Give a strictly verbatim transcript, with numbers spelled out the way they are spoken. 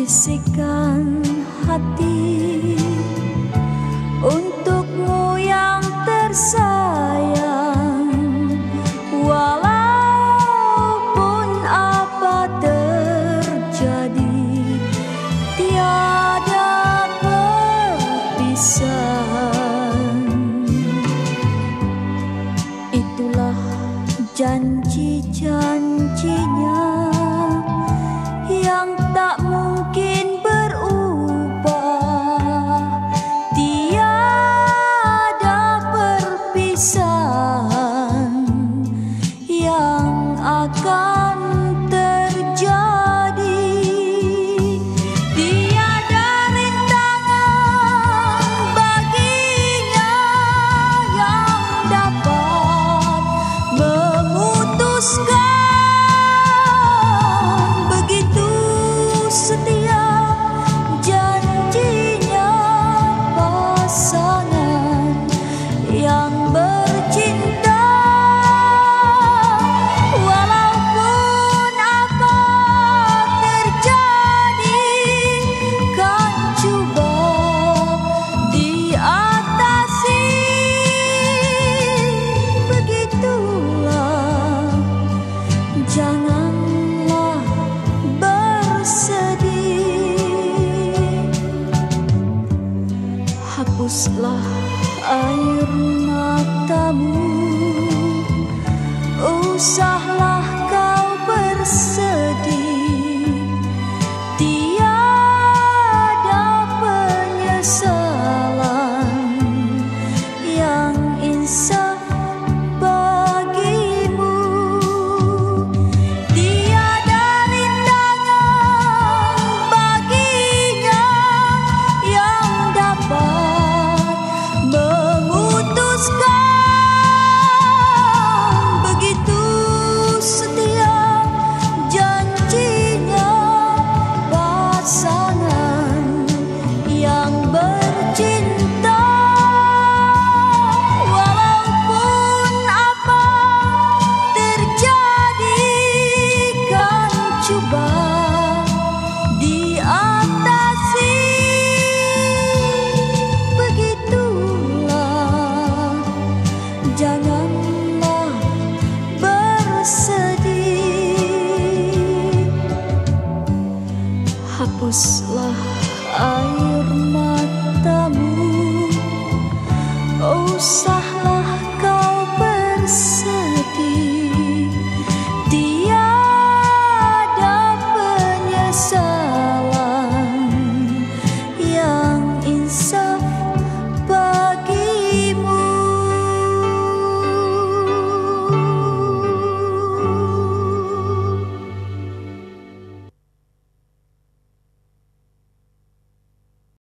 bisikan hati untukmu yang tersayang. Walaupun apa terjadi, tiada perpisahan. Itulah janji-janjinya yang tak mungkin berubah. Tiada perpisahan yang akan terjadi. Tiada rintangan baginya yang dapat memutuskan. Setia janjinya pasangan yang bercinta. Walaupun apa terjadi, kan coba diatasi. Begitulah, janganlah hapuslah air matamu, usahlah kau bersedih. Tiada penyesalan yang insaf bagimu. Tiada rintangan baginya yang dapat memutuskan. Begitu setia janjinya pasangan yang bercinta. Walaupun apa terjadi, kan coba diatasi. Begitulah, janganlah bersedih. Hapuslah air matamu, usah